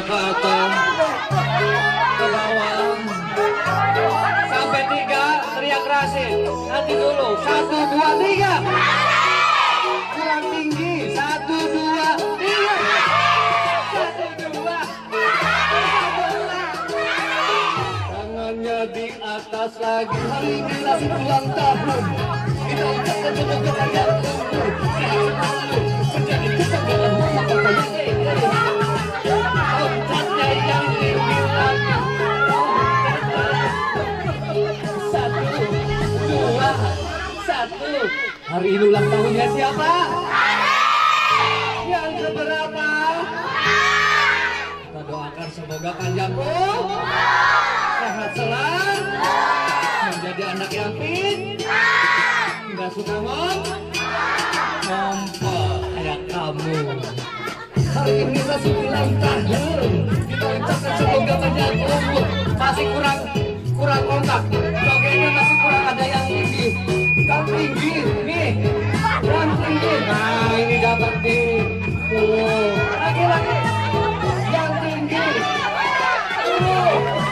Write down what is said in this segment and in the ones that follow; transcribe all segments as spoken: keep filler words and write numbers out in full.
ke atas, ke bawah, sampai tiga, teriak Rasid. Nanti dulu, satu, dua, tiga. Kurang tinggi, satu, dua, tiga. Satu, dua. Tangannya di atas lagi. Hari ini lagi ulang tahun. Kita ucapkan semoga panjang umur. Menjadi kesempatan oncatnya yang dibilang. Satu, dua, satu. Hari ini ulang tahunnya siapa? Yang keberapa? Kita doakan semoga panjang umur, sehat selalu, menjadi anak yang pintar, nggak suka ngomong, ngomong kayak kamu. Hari ini masih ulang tahun, kita ucapkan semoga panjang umur. Masih kurang kurang kontak, jogetnya masih kurang ada yang tinggi, yang tinggi nih, yang tinggi. Nah ini dapat di, oh, lagi lagi, yang tinggi. Oh.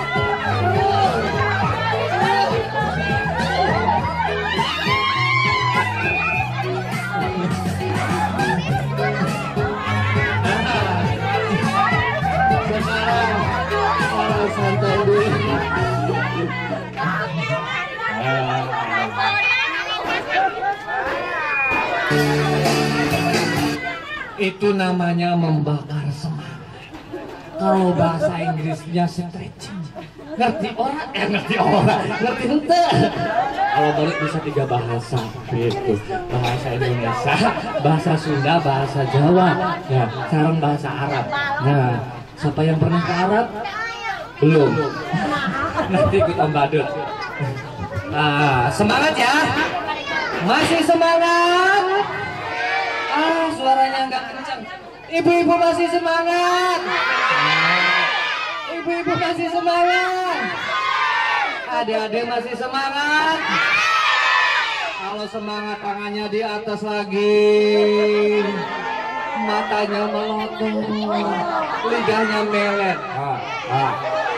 Santai dulu. Itu namanya membakar semangat. Kalau bahasa Inggrisnya stretching. Ngerti orang? Eh ngerti orang. Ngerti ente. Kalau balik bisa tiga bahasa gitu. Bahasa Indonesia, bahasa Sunda, bahasa Jawa. Ya, sekarang bahasa Arab. Nah, siapa yang pernah ke Arab? Belum. Nanti ikut Om Badut. Nah, semangat ya. Masih semangat. Ah, suaranya nggak kencang. Ibu-ibu masih semangat. Ibu-ibu masih semangat. Adik-adik masih semangat. Kalau semangat tangannya di atas lagi. Matanya melotot, lidahnya melet. Ah, ah.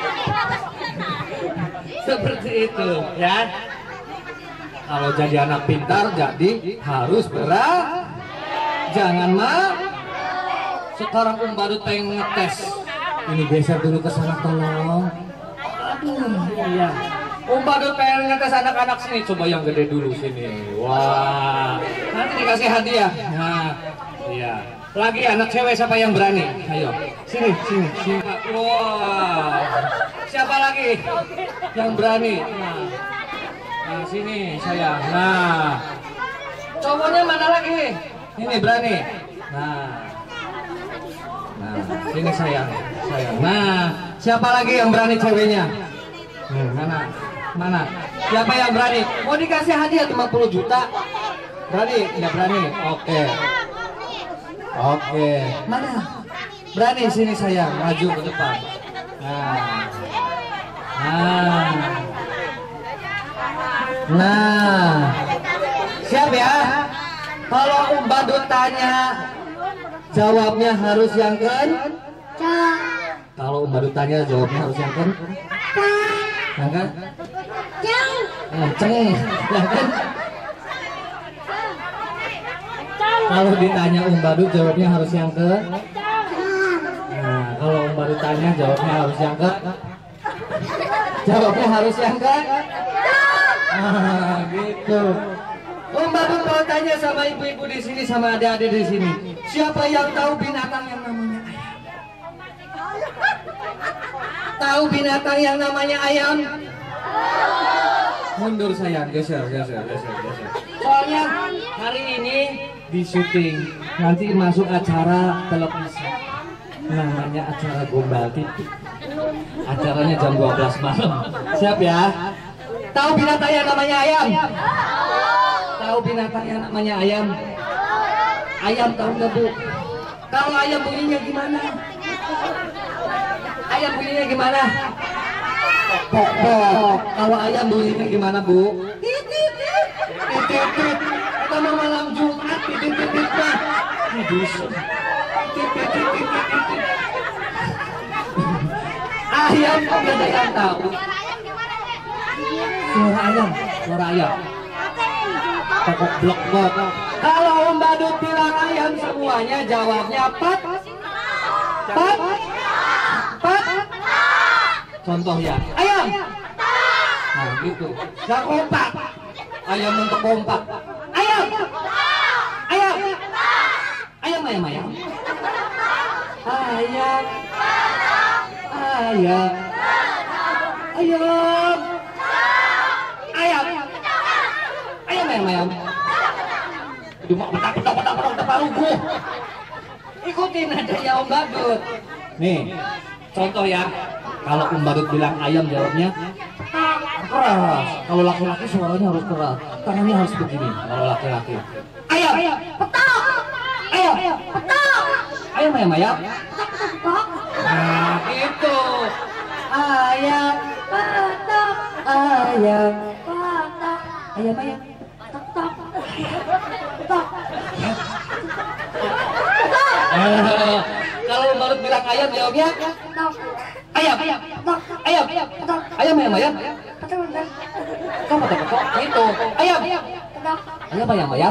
Seperti itu, ya. Kalau jadi anak pintar, jadi harus berat. Jangan mah. Sekarang Om Badut pengen ngetes. Ini geser dulu ke sana tolong. Aduh, iya. Om Badut pengen ngetes anak-anak sini. Coba yang gede dulu sini. Wah, nanti dikasih hadiah. Nah, iya. Lagi anak cewek siapa yang berani? Ayo, sini, sini, sini. Wah, siapa lagi yang berani? Nah, nah sini saya. Nah, cowoknya mana lagi? Ini berani. Nah, nah, sini saya, saya. Nah, siapa lagi yang berani ceweknya? Hmm, mana, mana? Siapa yang berani? Mau dikasih hadiah lima puluh juta? Berani? Tidak berani? Oke. Oke, mana? Berani sini saya maju ke depan. Nah, nah, nah, siap ya? Kalau Om Badut tanya, jawabnya harus yang kencang. Kalau Om Badut tanya, jawabnya harus yang kencang. Yang kan? Kencang, yang kan? Kalau ditanya Om Badut jawabnya harus yang ke. Nah, kalau Om Badut tanya jawabnya harus yang ke. Jawabnya harus yang ke. Ah, gitu. Om Badut mau tanya sama ibu-ibu di sini sama adik-adik di sini. Siapa yang tahu binatang yang namanya ayam? Tahu binatang yang namanya ayam? Mundur sayang, geser, geser, geser, geser. Soalnya hari ini di syuting, nanti masuk acara televisi namanya acara Gombal T V. Acaranya jam dua belas malam. Siap ya? Tahu binatang yang namanya ayam? Tahu binatang yang namanya ayam? Ayam tahu nggak Bu? Kalau ayam bunyinya gimana? Ayam bunyinya gimana? Pok pok. Kalau ayam bunyinya gimana Bu? Titit titit. Kita mau malam Jumat titit tititnya. Titit titit titit. ayam kok gak ada yang tahu? Suara ayam, suara ayam. Pokok blok blok. Kalau Om Badut bilang ayam semuanya jawabnya pat. Pat. Pat. Contoh ya, ayam. Nah gitu. Gak kompak. Ayam untuk kompak. Ayam. Ayam. Ayam ayam ayam. Ayam. Ayam. Ayam. Ayam. Ayam ayam ayam. Cuma petak petak petak petak petak paruku. Ikutin aja ya Om Badut. Nih, contoh ya. Kalau Om Badut bilang ayam jawabnya keras. Kalau laki-laki suaranya harus keras. Tangannya harus begini. Kalau laki-laki. Ayam. Petak. Ayam. Petak. Ayam ayam ayam. Nah, gitu. Ayam. Petak. Ayam. Petak. Ayam ayam. Petak. Petak. Kalau Om Badut bilang ayam jawabnya ayam. Ayam. Ayam. Ayam ayam ayam. Kamu betul betul itu ayam. Ayam ayam ayam.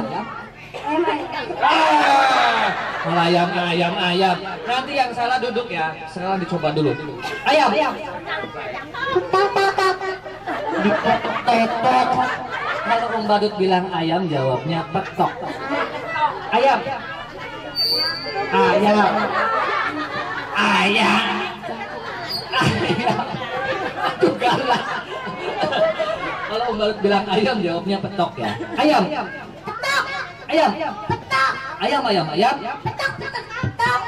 Ah, ayam ayam ayam. Nanti yang salah duduk ya. Sekarang dicoba dulu. Ayam. Ditetok. Kalau Om Badut bilang ayam jawabnya petok. Ayam. Ayam. Ayam. Ayam. Aduh galak. Kalau Om Badut bilang ayam jawabnya petok ya. Ayam. Petok. Ayam. Petok. Ayam ayam ayam. Petok petok petok.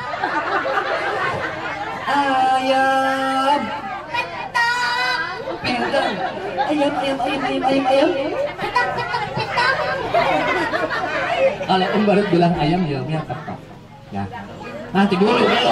Ayam. Petok. Pinter. Ayam ayam ayam ayam ayam ayam. Petok petok petok. Kalau Om Badut bilang ayam jawabnya petok. Ya. Nanti dulu.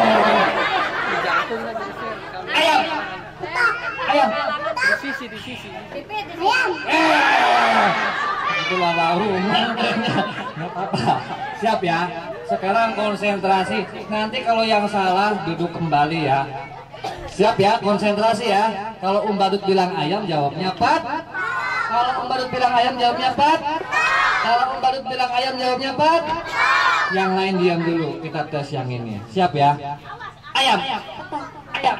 Ayam. Ayam. Di sisi, di sisi. Ayam. Eh, itulah baru. Nggak apa-apa. Siap ya. Sekarang konsentrasi. Nanti kalau yang salah duduk kembali ya. Siap ya, konsentrasi ya. Kalau Om Badut bilang ayam jawabnya pat. Kalau Om Badut bilang ayam jawabnya pat. Kalau Om Badut bilang ayam jawabnya pat. Yang lain diam dulu, kita tes yang ini. Siap ya? Ayam. Ayam. Ayam.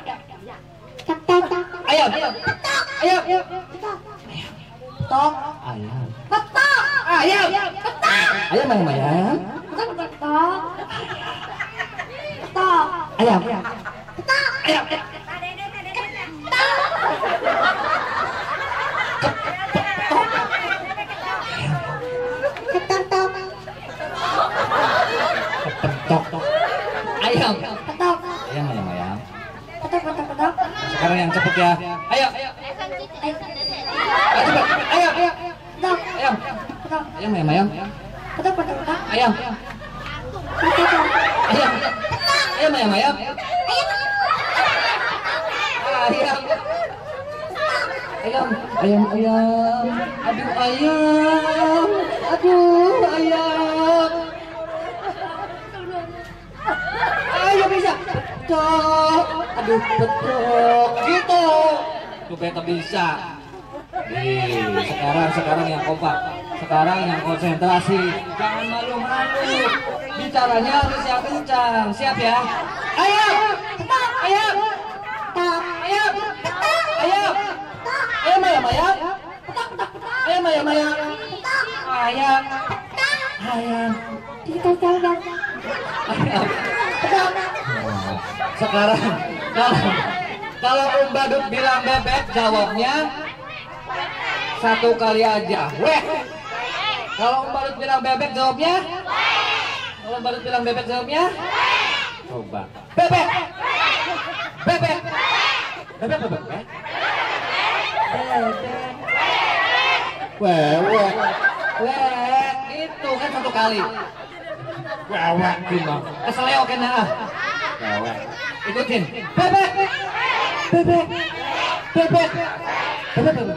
Ayam. Ayam. Petok. Ayam. Petok. Ayam. Petok. Ayam ayam ayam. Petok. Petok. Ayam. Petok. Ayam. Petok. Ayam. Petok. Ayam ayam ayam. Petok petok petok. Sekarang yang cepet ya. Ayo. Ayo. Ayo. Ayo. Petok. Ayam. Petok. Ayam ayam ayam. Petok petok petok. Ayam. Ayam. Ayam ayam ayam. Ayam. Ayam. Ayam ayam. Aduh ayam. Aduh ayam. Ayo bisa. Petok. Aduh petok. Gitu. Tuh beta bisa. Nih, sekarang sekarang yang kompak. Sekarang yang konsentrasi. Jangan malu-malu. Bicaranya harus yang kencang. Siap ya? Ayam. Petok. Ayam. Petok. Ayam. Petok. Ayam. Petok. Ayam ayam ayam. Petok petok petok. Ayam ayam ayam. Petok. Ayam. Petok. Ayam. Kita jalan. Ayam. Petok. Sekarang kalau kalau Om Badut bilang bebek jawabnya satu kali aja. Weh. Kalau Om Badut bilang bebek jawabnya? Kalau Om Badut bilang bebek jawabnya? Coba. Bebek. Bebek. Bebek bebek. Bebek. Weh, weh. Weh, itu kan satu kali. Weh, weh, gimana? Keseleo kena ah. Weh, ikutin. Bebek. Bebek. Bebek. Bebek bebek.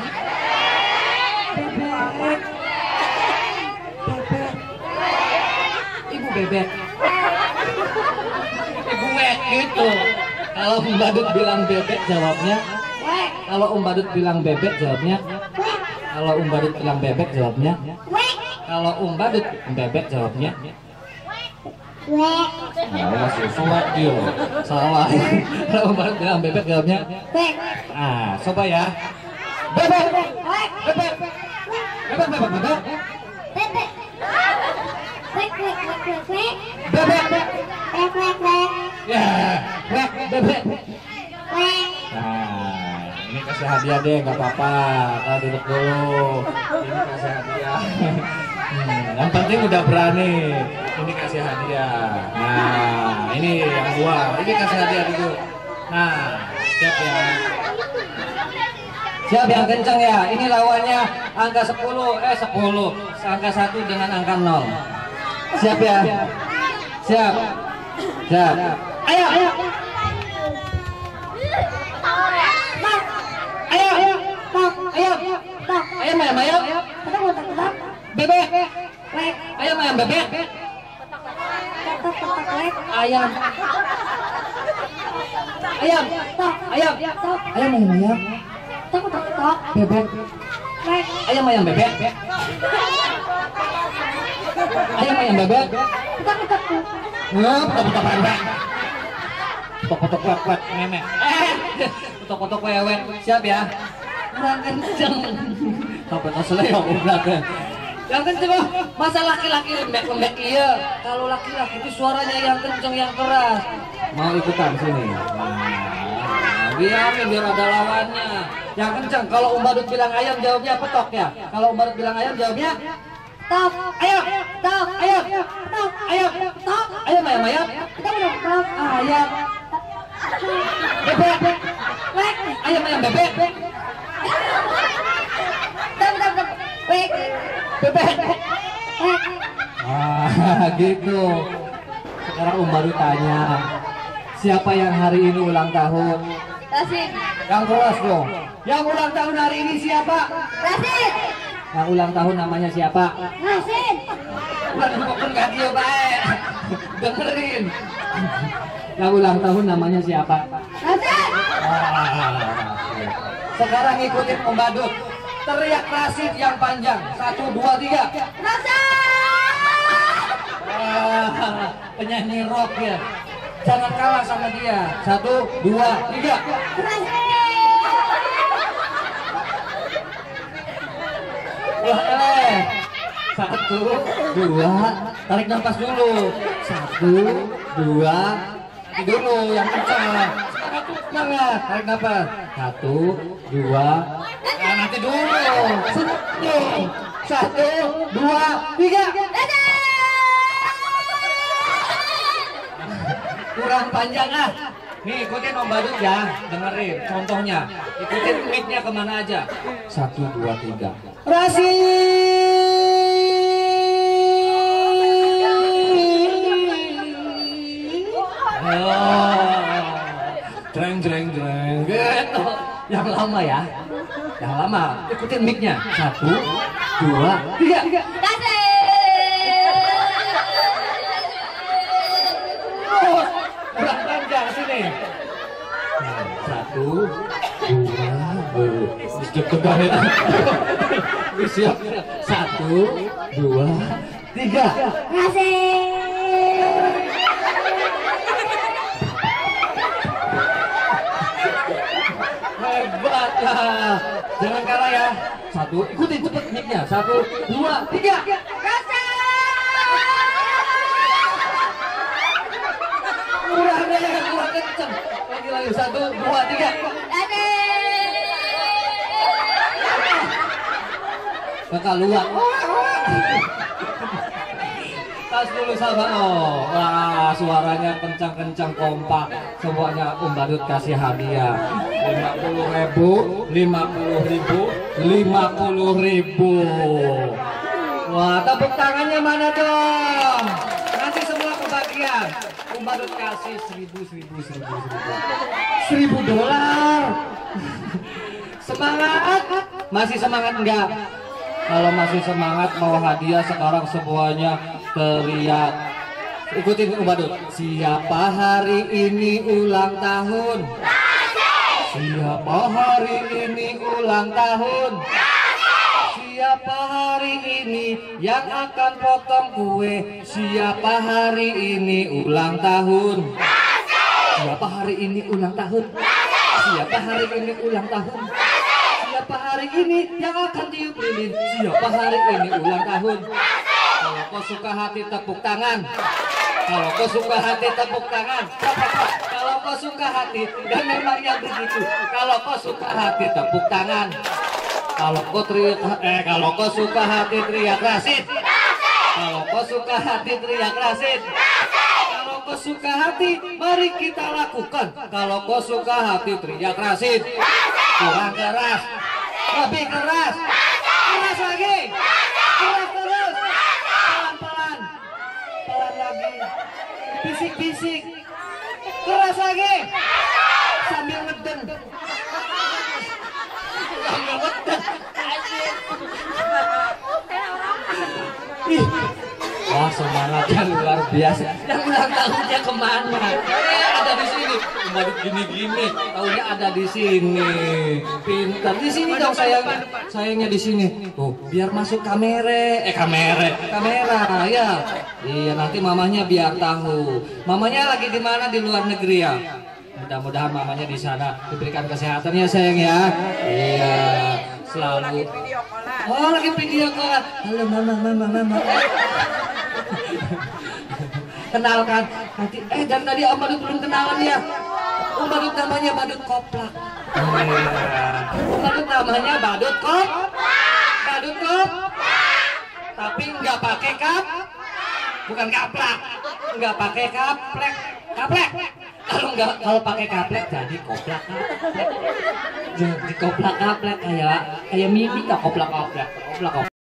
Bebek. Bebek. Ibu bebek. Ibu wek gitu. Kalau Om Badut bilang bebek jawabnya. Kalau Om Badut bilang bebek jawabnya. Kalau Om Badut bilang bebek jawabnya. Kalau Om Badut bebek jawabnya. Nah, masih suat dia. Salah. Kalau Om Badut bilang bebek jawabnya. Ah, coba ya. Bebek. Bebek. Bebek bebek bebek. Bebek. Bebek bebek bebek. Bebek. Bebek bebek. Ya, bebek bebek. Bebek. Nah, ini kasih hadiah deh, nggak apa-apa. Kalau duduk dulu. Ini kasih hadiah. Hmm, yang penting udah berani. Ini kasih hadiah. Nah, ini yang dua. Ini kasih hadiah dulu. Nah, siap ya. Siap yang kencang ya. Ini lawannya angka sepuluh, eh sepuluh. Angka satu dengan angka nol. Siap ya. Siap. Siap. Ayo, ayo. Ayo, ayo, ayo, ayo, ayam, ayam, bebek, ayam, ayam, bebek, ayam, ayam, ayam, ayam, ayam, ayam, bebek, ayam, ayam, bebek, ayam, ayam, bebek, Tok-tok kuat-kuat memek. Eh, tok-tok wewe. Siap ya. Kurang kenceng. Sampai terseleo belakang. Yang kenceng oh, masa laki-laki lembek-lembek iya. Kalau laki-laki itu suaranya yang kenceng, yang keras. Mau ikutan sini. Nah, biarin biar ada lawannya. Yang kenceng. Kalau Om Badut bilang ayam jawabnya petok ya. Kalau Om Badut bilang ayam jawabnya tok, ayam, tok, ayam, tok, ayam, tok, ayam, ayam, ayam, tok, ayam, bebek, ayam, ayam, bebek, bebek, ah gitu. Sekarang Om Badut tanya, siapa yang hari ini ulang tahun? Rasid. Yang keras dong. Yang ulang tahun hari ini siapa? Rasid. Yang ulang tahun namanya siapa? Rasid. Bukan gak dia baik. Dengerin. Yang ulang tahun namanya siapa? Rasid. Sekarang ikutin Om Badut. Teriak Rasid yang panjang. Satu, dua, tiga. Rasid. Ah, penyanyi rock ya. Jangan kalah sama dia. Satu, dua, tiga. Rasid. Wah, eh. Satu, dua, tarik nafas dulu. Satu, dua, ini dulu yang kencang. Semangat, tarik nafas. Satu, dua, nah, nanti dulu. Satu, satu, dua, tiga. Kurang panjang ah. Nih ikutin Om Badut ya, dengerin contohnya. Ikutin mic-nya kemana aja. Satu, dua, tiga. Rasid. Oh, jreng jreng jreng gitu. Yang lama ya, yang lama. Ikutin mic-nya. Satu, dua, tiga. Oh, kurang panjang sini. Satu, dua, deg-degan ya. Siap. Satu, dua, tiga. Hebat lah. Jangan kalah ya. Satu, ikutin cepet mic-nya. Satu, dua, tiga. Kurang deh, kurang kenceng. Lagi lagi satu, dua, tiga. Kekaluan. Tas dulu sama oh. Wah, suaranya kencang-kencang kompak. Semuanya Om Badut kasih hadiah. lima puluh ribu, lima puluh ribu, lima puluh ribu. Wah, tepuk tangannya mana dong? Nanti semua kebagian. Om Badut kasih seribu, seribu, seribu, seribu. Seribu dolar. Semangat? Masih semangat enggak? Kalau masih semangat mau hadiah sekarang semuanya teriak Ikutin Om Badut. Siapa hari ini ulang tahun? Siapa hari ini ulang tahun? Siapa hari ini yang akan potong kue? Siapa hari ini ulang tahun? Siapa hari ini ulang tahun? Siapa hari ini ulang tahun? Siapa hari ini yang akan tiup lilin? Siapa hari ini ulang tahun? Kalau kau suka hati tepuk tangan. Kalau kau suka hati tepuk tangan. Kalau kau suka hati dan memangnya begitu. Kalau kau suka hati tepuk tangan. Kalau kau teriak eh kalau kau suka hati teriak Rasid. Kalau kau suka hati teriak Rasid. Kalau kau suka hati mari kita lakukan. Kalau kau suka hati teriak Rasid. Kurang keras. Lebih keras. Keras lagi. Keras terus. Pelan-pelan. Pelan lagi. Bisik-bisik. Keras lagi. Sambil ngeden. Sambil ngeden. Ih. Wah, semangatnya luar biasa. Yang ulang tahunnya kemana? Eh, ada di sini. Badut gini-gini, tahunya ada di sini. Pintar. Di sini dong sayangnya. Sayangnya di sini. Tuh, biar masuk kamera. Eh, kamera. Kamera, ya. Iya, nanti mamanya biar tahu. Mamanya lagi di mana di luar negeri ya? Mudah-mudahan mamanya di sana diberikan kesehatannya sayang ya. Iya, selalu. Oh, lagi video call. Halo mama, mama, mama. Kenalkan nanti. Eh, dan tadi Om Badut belum kenalan ya. Om Badut namanya Badut Koplak. Om Badut namanya Badut Kop. Badut Kop. Tapi nggak pakai kap. Bukan kaplak. Nggak pakai kaplek. Kaplek. Kalau nggak kalau pakai kaplek jadi koplak kaplek. Jadi koplak kaplek kayak kayak mimpi nggak koplak kaplek. Koplak kaplek.